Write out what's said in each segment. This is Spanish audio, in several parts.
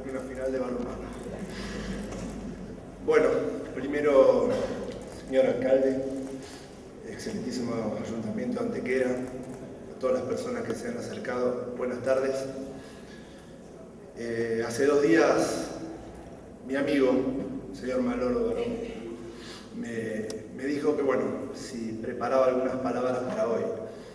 una final de balonmano. Bueno, primero, señor alcalde, excelentísimo Ayuntamiento de Antequera, a todas las personas que se han acercado, buenas tardes. Hace 2 días, mi amigo, señor Maloro Barón, me dijo que, bueno, si preparaba algunas palabras para hoy.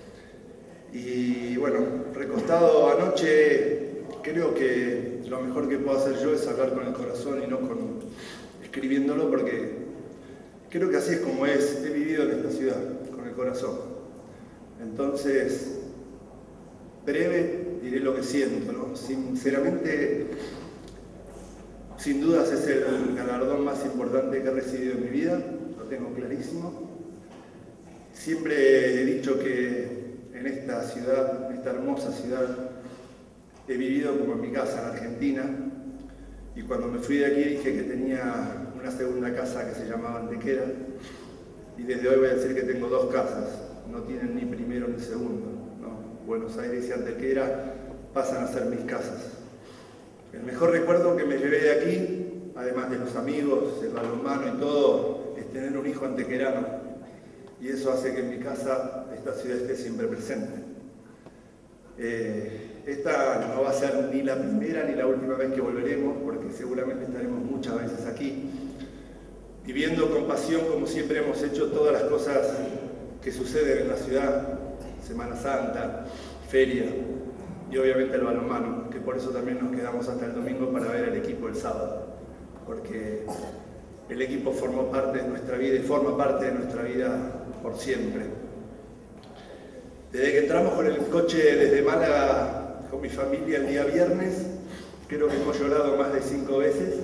Y bueno, recostado anoche, creo que lo mejor que puedo hacer yo es hablar con el corazón y no escribiéndolo, porque creo que así es como he vivido en esta ciudad, con el corazón. Entonces, breve, diré lo que siento, ¿no? Sinceramente, sin dudas es el galardón más importante que he recibido en mi vida, lo tengo clarísimo. Siempre he dicho que en esta ciudad, en esta hermosa ciudad, he vivido como en mi casa en Argentina, y cuando me fui de aquí dije que tenía una segunda casa que se llamaba Antequera, y desde hoy voy a decir que tengo 2 casas, no tienen ni primero ni segundo, ¿no? Buenos Aires y Antequera pasan a ser mis casas. El mejor recuerdo que me llevé de aquí, además de los amigos, el balonmano y todo, es tener un hijo antequerano, y eso hace que en mi casa esta ciudad esté siempre presente. Esta no va a ser ni la primera ni la última vez que volveremos, porque seguramente estaremos muchas veces aquí, viviendo con pasión, como siempre hemos hecho, todas las cosas que suceden en la ciudad: Semana Santa, feria y obviamente el balonmano, que por eso también nos quedamos hasta el domingo para ver al equipo el sábado, porque el equipo formó parte de nuestra vida y forma parte de nuestra vida por siempre. Desde que entramos con el coche desde Málaga con mi familia el día viernes, creo que hemos llorado más de 5 veces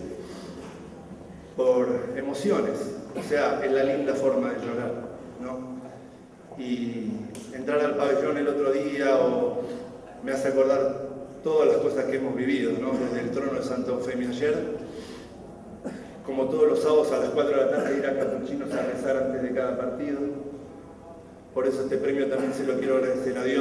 por emociones, o sea, es la linda forma de llorar, ¿no? Y entrar al pabellón el otro día me hace acordar todas las cosas que hemos vivido, ¿no? Desde el trono de Santa Eufemia ayer, como todos los sábados a las 4 de la tarde ir a Capuchinos a rezar antes de cada partido. Por eso este premio también se lo quiero agradecer a Dios,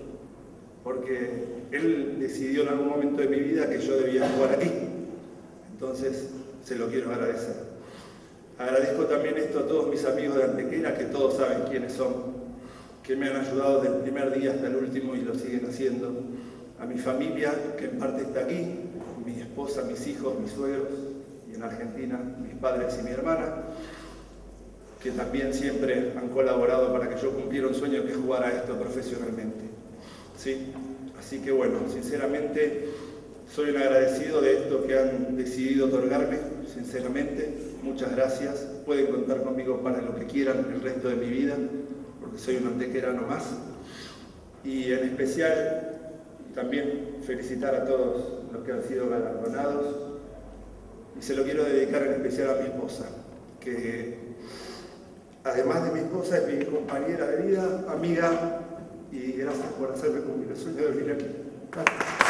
porque Él decidió en algún momento de mi vida que yo debía jugar aquí. Entonces se lo quiero agradecer. Agradezco también esto a todos mis amigos de Antequera, que todos saben quiénes son, que me han ayudado desde el primer día hasta el último y lo siguen haciendo. A mi familia, que en parte está aquí, mi esposa, mis hijos, mis suegros, y en Argentina, mis padres y mi hermana, que también siempre han colaborado para que yo cumpliera un sueño, que es jugar a esto profesionalmente. ¿Sí? Así que bueno, sinceramente soy un agradecido de esto que han decidido otorgarme, sinceramente. Muchas gracias. Pueden contar conmigo para lo que quieran el resto de mi vida, porque soy un antequerano más. Y en especial también felicitar a todos los que han sido galardonados, y se lo quiero dedicar en especial a mi esposa, que además de mi esposa es mi compañera de vida, amiga, y gracias por hacerme cumplir el sueño de venir aquí. Gracias.